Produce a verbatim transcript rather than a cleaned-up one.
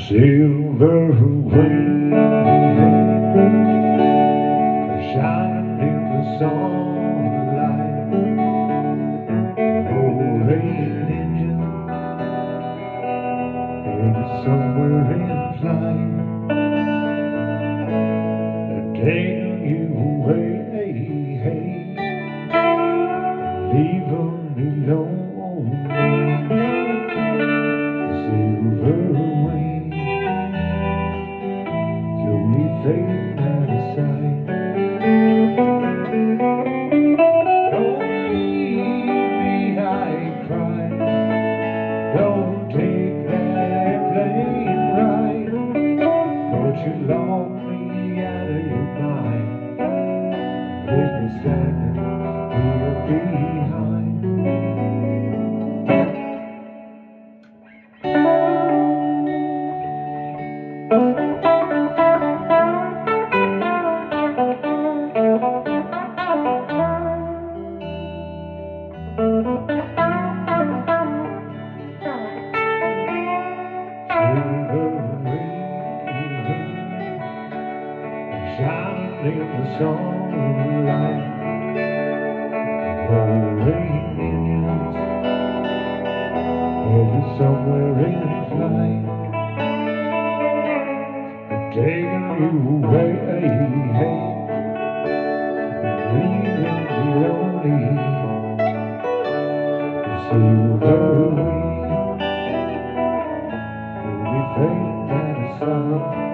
silver wing shining in the sunlight. Oh, rain engine headed somewhere in flight, taking you away, hey, leaving me lonely. Silver wing, slowly fading out of sight. Don't leave me, I cry. Don't take that plane ride. Don't you lock me out of your mind. Leave me standing here behind. Shining in the sunlight, oh, rain engines headed somewhere in flight, taking you away, hey, leaving me lonely. Silver wing, will be fading out of sight.